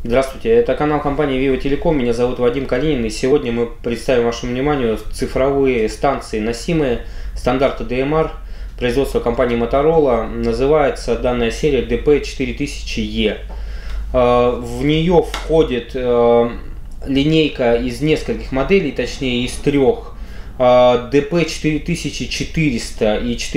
Здравствуйте, это канал компании Vivo Telecom, меня зовут Вадим Калинин, и сегодня мы представим вашему вниманию цифровые станции носимые стандарта DMR, производства компании Motorola. Называется данная серия DP4000E. В нее входит линейка из нескольких моделей, точнее из трех. DP4400 и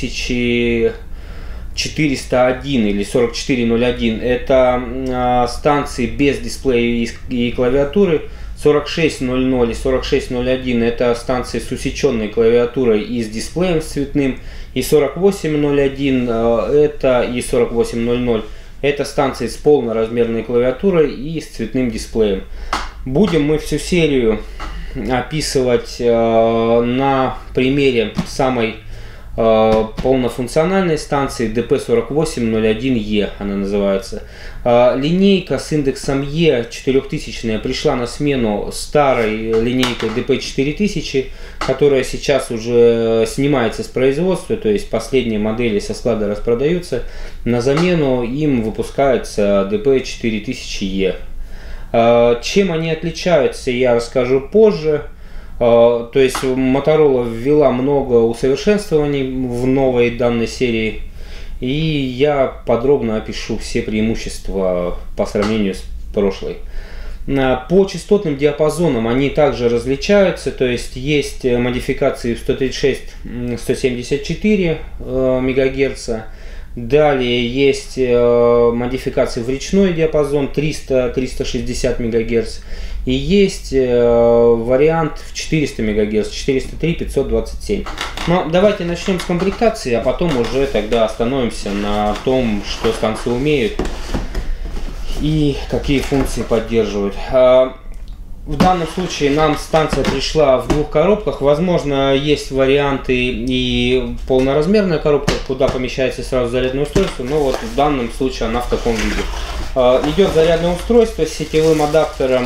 4401 или 4401 это станции без дисплея и клавиатуры. 4600 и 4601 это станции с усеченной клавиатурой и с дисплеем с цветным. И 4801 это и 4800 это станции с полноразмерной клавиатурой и с цветным дисплеем. Будем мы всю серию описывать на примере самой полнофункциональной станции DP4801E она называется. Линейка с индексом E 4000 пришла на смену старой линейкой DP4000, которая сейчас уже снимается с производства, то есть последние модели со склада распродаются. На замену им выпускается DP4000E. Чем они отличаются, я расскажу позже. То есть Motorola ввела много усовершенствований в новой данной серии, и я подробно опишу все преимущества по сравнению с прошлой. По частотным диапазонам они также различаются, то есть есть модификации в 136-174 МГц. Далее есть модификации в речной диапазон 300-360 МГц. И есть вариант в 400 МГц, 403-527. Но давайте начнем с комплектации, а потом уже тогда остановимся на том, что станции умеют и какие функции поддерживают. В данном случае нам станция пришла в двух коробках. Возможно, есть варианты и полноразмерная коробка, куда помещается сразу зарядное устройство, но вот в данном случае она в таком виде. Идет зарядное устройство с сетевым адаптером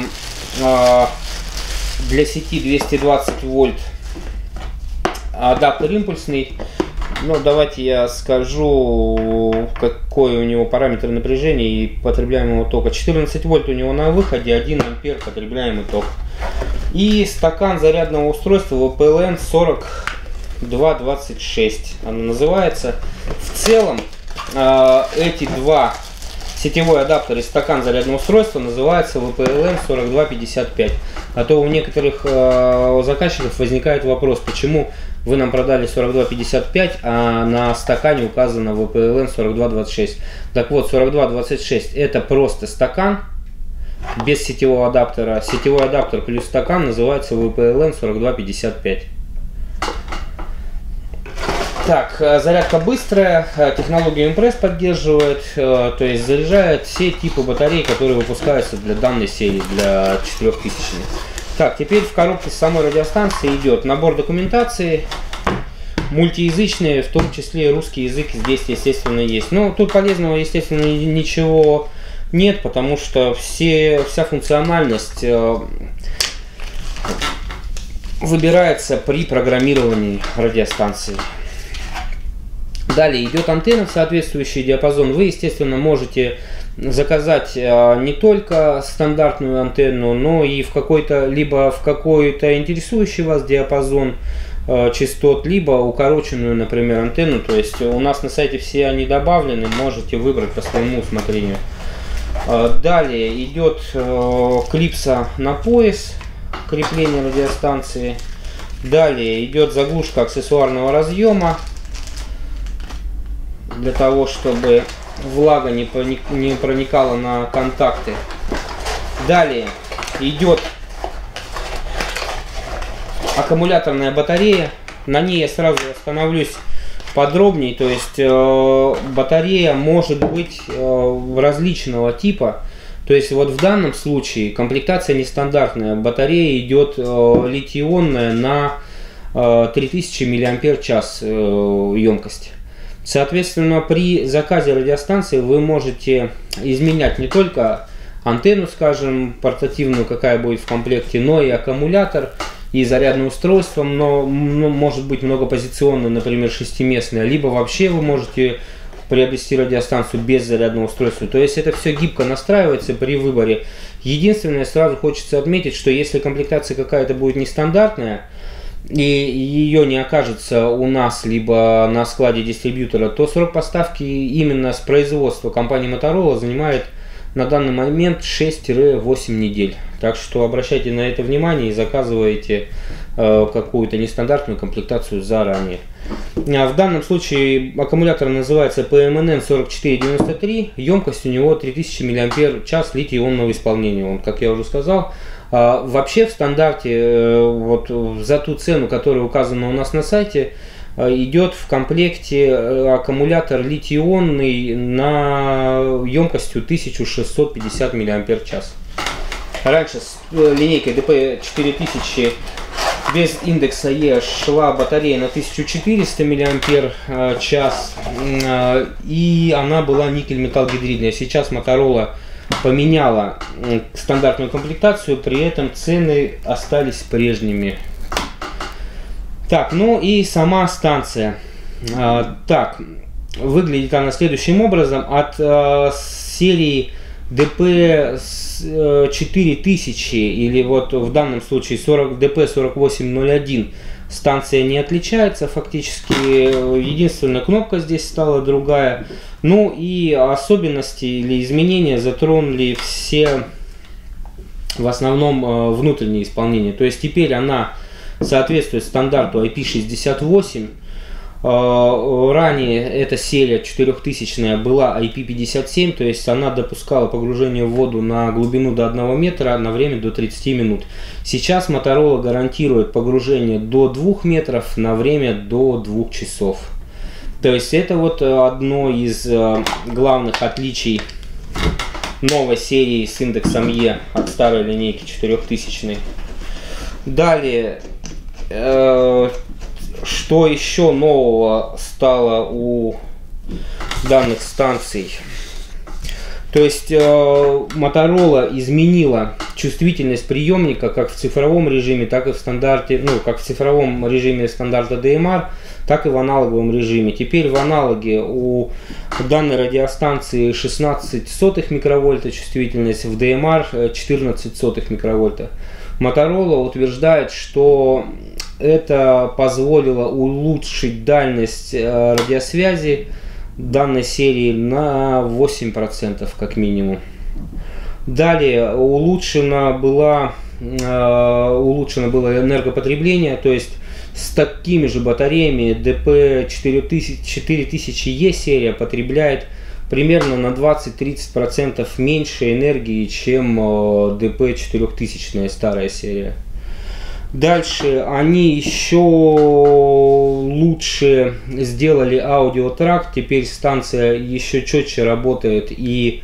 для сети 220 вольт, адаптер импульсный. Ну, давайте я скажу, какой у него параметр напряжения и потребляемого тока. 14 вольт у него на выходе, 1 ампер потребляемый ток. И стакан зарядного устройства VPLN 4226 она называется. В целом эти два, сетевой адаптер и стакан зарядного устройства, называется VPLN 4255. А то у некоторых заказчиков возникает вопрос, почему вы нам продали 4255, а на стакане указано VPLN 4226. Так вот, 4226 это просто стакан без сетевого адаптера. Сетевой адаптер плюс стакан называется VPLN 4255. Так, зарядка быстрая, технологию Impress поддерживает, то есть заряжает все типы батарей, которые выпускаются для данной серии, для 4000. Так, теперь в коробке с самой радиостанции идет набор документации, мультиязычные, в том числе русский язык здесь, естественно, есть. Но тут полезного, естественно, ничего нет, потому что вся функциональность выбирается при программировании радиостанции. Далее идет антенна в соответствующий диапазон. Вы, естественно, можете заказать не только стандартную антенну, но и в какой-то интересующий вас диапазон частот, либо укороченную, например, антенну. То есть у нас на сайте все они добавлены, можете выбрать по своему усмотрению. Далее идет клипса на пояс, крепление радиостанции. Далее идет заглушка аксессуарного разъема, для того, чтобы влага не проникала на контакты. Далее идет аккумуляторная батарея. На ней я сразу остановлюсь подробнее. То есть батарея может быть различного типа. То есть вот в данном случае комплектация нестандартная. Батарея идет литий-ионная на 3000 мАч емкость. Соответственно, при заказе радиостанции вы можете изменять не только антенну, скажем, портативную, какая будет в комплекте, но и аккумулятор, и зарядное устройство, но может быть многопозиционное, например, шестиместное, либо вообще вы можете приобрести радиостанцию без зарядного устройства. То есть это все гибко настраивается при выборе. Единственное, сразу хочется отметить, что если комплектация какая-то будет нестандартная, и ее не окажется у нас, либо на складе дистрибьютора, то срок поставки именно с производства компании Motorola занимает на данный момент 6-8 недель. Так что обращайте на это внимание и заказывайте какую-то нестандартную комплектацию заранее. В данном случае аккумулятор называется PMNN 4493, емкость у него 3000 мАч, литий-ионного исполнения. Он, как я уже сказал, вообще в стандарте, вот за ту цену, которая указана у нас на сайте, идет в комплекте аккумулятор литий-ионный на емкостью 1650 мАч. Раньше с линейкой DP4000 без индекса E шла батарея на 1400 мАч, и она была никель-металл гидридная. Сейчас Motorola поменяла стандартную комплектацию, при этом цены остались прежними. Так, ну и сама станция. Так, выглядит она следующим образом. От серии DP4000 или вот в данном случае DP4801 станция не отличается фактически. Единственная кнопка здесь стала другая. Ну и особенности или изменения затронули все в основном внутреннее исполнение. То есть теперь она соответствует стандарту IP68. Ранее эта серия 4000 была IP57, то есть она допускала погружение в воду на глубину до 1 метра на время до 30 минут. Сейчас Motorola гарантирует погружение до 2 метров на время до 2 часов. То есть это вот одно из главных отличий новой серии с индексом E от старой линейки 4000. Далее, что еще нового стало у данных станций? То есть Motorola изменила чувствительность приемника как в цифровом режиме, так и в стандарте, как в цифровом режиме стандарта DMR, так и в аналоговом режиме. Теперь в аналоге у данной радиостанции 0,16 микровольта чувствительность, в DMR 0,14 микровольта. Motorola утверждает, что это позволило улучшить дальность радиосвязи данной серии на 8% как минимум. Далее улучшено было энергопотребление, то есть с такими же батареями DP4000E серия потребляет примерно на 20-30% меньше энергии, чем DP4000 старая серия. Дальше они еще лучше сделали аудиотракт, теперь станция еще четче работает и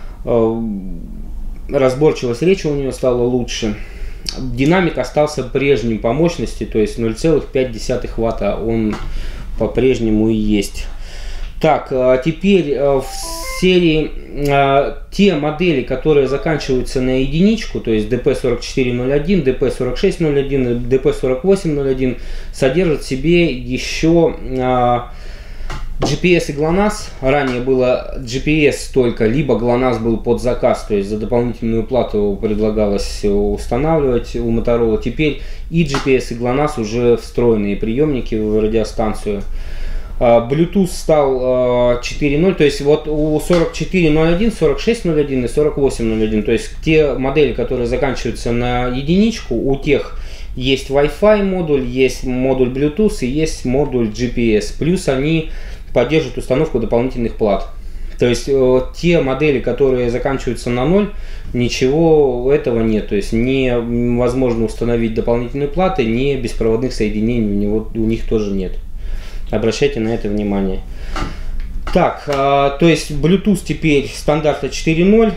разборчивость речи у нее стала лучше. Динамик остался прежним по мощности, то есть 0,5 ватта он по-прежнему и есть. Так, теперь в серии те модели, которые заканчиваются на единичку, то есть DP4401, DP4601, DP4801, содержат в себе еще GPS и GLONASS. Ранее было GPS только, либо GLONASS был под заказ, то есть за дополнительную плату предлагалось устанавливать у Motorola. Теперь и GPS, и GLONASS уже встроенные приемники в радиостанцию. Bluetooth стал 4.0, то есть вот у 44.01, 46.01 и 48.01, то есть те модели, которые заканчиваются на единичку, у тех есть Wi-Fi модуль, есть модуль Bluetooth и есть модуль GPS, плюс они поддерживают установку дополнительных плат. То есть те модели, которые заканчиваются на 0, ничего этого нет, то есть невозможно установить дополнительные платы, ни беспроводных соединений у них тоже нет. Обращайте на это внимание. Так, то есть Bluetooth теперь стандарта 4.0.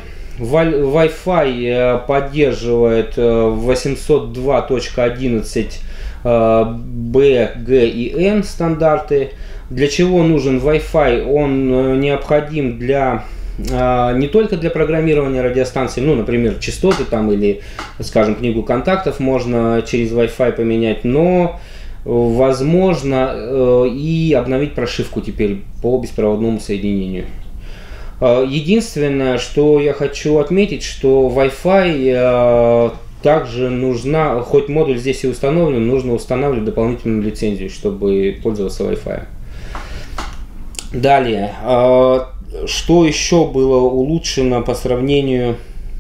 Wi-Fi поддерживает 802.11 B, G и N стандарты. Для чего нужен Wi-Fi? Он необходим не только для программирования радиостанции, например, частоты там или, скажем, книгу контактов можно через Wi-Fi поменять, но возможно и обновить прошивку теперь по беспроводному соединению. Единственное, что я хочу отметить, что Wi-Fi также нужна, хоть модуль здесь и установлен, нужно устанавливать дополнительную лицензию, чтобы пользоваться Wi-Fi. Далее, что еще было улучшено по сравнению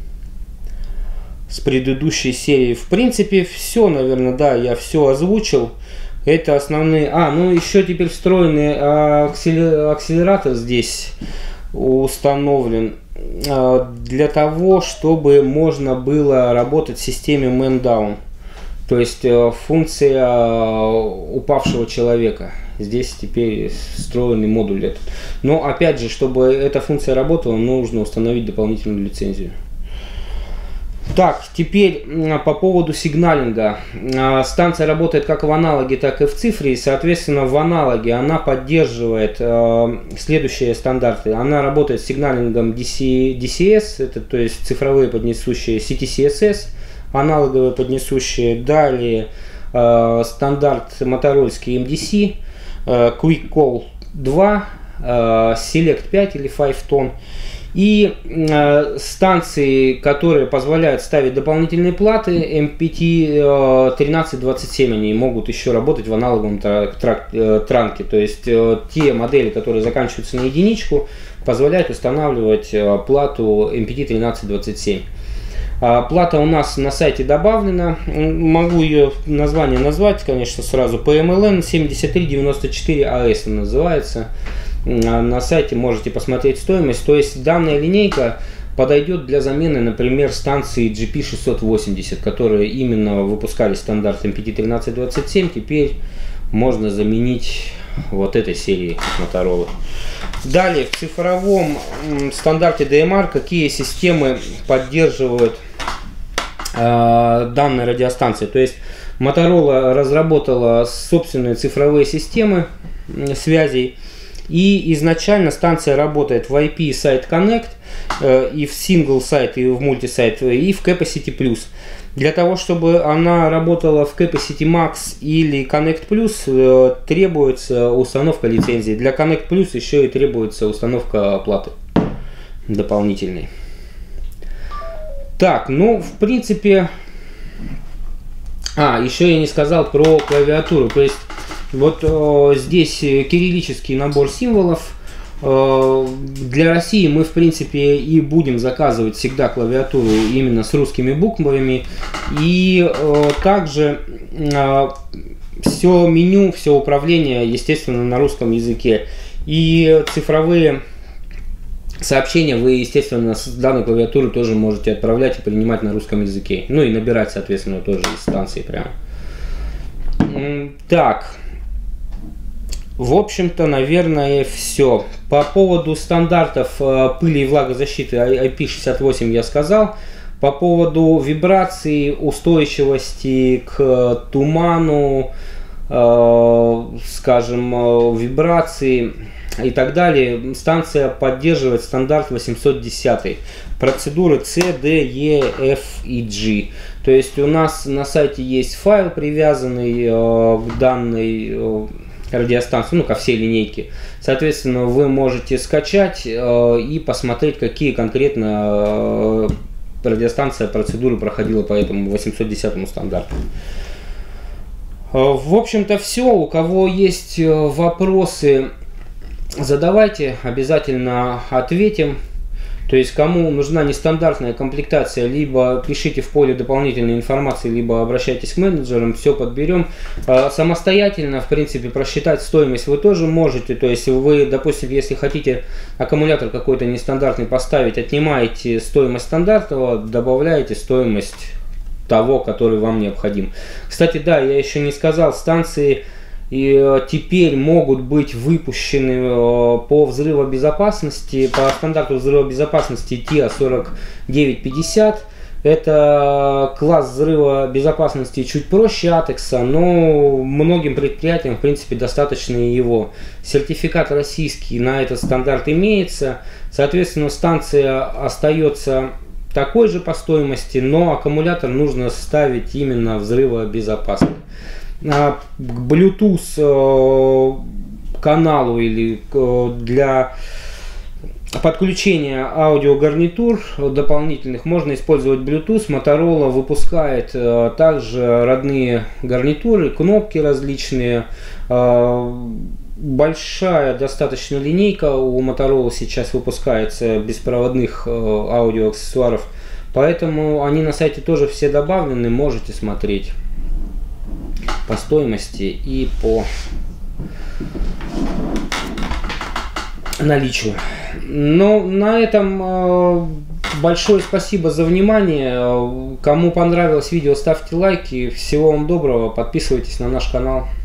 с предыдущей серией? В принципе, все, наверное, да, я все озвучил. Это основные... ну еще теперь встроенный акселератор здесь установлен для того, чтобы можно было работать в системе Man-Down. То есть функция упавшего человека. Здесь теперь встроенный модуль этот. Но опять же, чтобы эта функция работала, нужно установить дополнительную лицензию. Так, теперь по поводу сигналинга. Станция работает как в аналоге, так и в цифре. И, соответственно, в аналоге она поддерживает следующие стандарты. Она работает с сигналингом DCS, это то есть цифровые поднесущие, CTCSS, аналоговые поднесущие. Далее стандарт моторольский MDC, Quick Call 2, Select 5 или 5 Tone. И станции, которые позволяют ставить дополнительные платы, MPT 1327, они могут еще работать в аналоговом транке. То есть те модели, которые заканчиваются на единичку, позволяют устанавливать плату MPT 1327. Плата у нас на сайте добавлена. Могу ее название назвать, конечно, сразу. PMLN 7394AS называется. На сайте можете посмотреть стоимость. То есть данная линейка подойдет для замены, например, станции GP680, которые именно выпускали стандарт MPT1327. Теперь можно заменить вот этой серии Motorola. Далее в цифровом стандарте DMR какие системы поддерживают данные радиостанции. То есть Motorola разработала собственные цифровые системы связей. И изначально станция работает в IP Site Connect, и в Single Site, и в Multi-Site, и в Capacity Plus. Для того, чтобы она работала в Capacity Max или Connect Plus, требуется установка лицензии. Для Connect Plus еще и требуется установка платы дополнительной. Так, ну, в принципе... еще я не сказал про клавиатуру. То есть, вот здесь кириллический набор символов. Для России мы, в принципе, и будем заказывать всегда клавиатуру именно с русскими буквами. И также все меню, все управление, естественно, на русском языке. И цифровые сообщения вы, естественно, с данной клавиатуры тоже можете отправлять и принимать на русском языке. Ну и набирать, соответственно, тоже из станции прямо. Так. В общем-то, наверное, все. По поводу стандартов пыли и влагозащиты IP68 я сказал. По поводу вибрации, устойчивости к туману, скажем, вибрации и так далее, станция поддерживает стандарт 810. Процедуры C, D, E, F и G. То есть у нас на сайте есть файл, привязанный к данной радиостанции, ну, ко всей линейке. Соответственно, вы можете скачать и посмотреть, какие конкретно радиостанция процедуры проходила по этому 810 стандарту. В общем-то, все. У кого есть вопросы, задавайте, обязательно ответим. То есть, кому нужна нестандартная комплектация, либо пишите в поле дополнительной информации, либо обращайтесь к менеджерам, все подберем. Самостоятельно, в принципе, просчитать стоимость вы тоже можете. То есть, вы, допустим, если хотите аккумулятор какой-то нестандартный поставить, отнимаете стоимость стандартного, добавляете стоимость того, который вам необходим. Кстати, да, я еще не сказал, станции и теперь могут быть выпущены по взрывобезопасности, по стандарту взрывобезопасности TIA 4950. Это класс взрывобезопасности чуть проще Атекса, но многим предприятиям, в принципе, достаточно его. Сертификат российский на этот стандарт имеется. Соответственно, станция остается такой же по стоимости, но аккумулятор нужно ставить именно взрывобезопасный. к Bluetooth каналу или для подключения аудиогарнитур дополнительных можно использовать Bluetooth. Motorola выпускает также родные гарнитуры, кнопки различные. Большая достаточно линейка у Motorola сейчас выпускается беспроводных аудиоаксессуаров. Поэтому они на сайте тоже все добавлены, можете смотреть по стоимости и по наличию. Ну, на этом большое спасибо за внимание. Кому понравилось видео, ставьте лайки. Всего вам доброго, подписывайтесь на наш канал.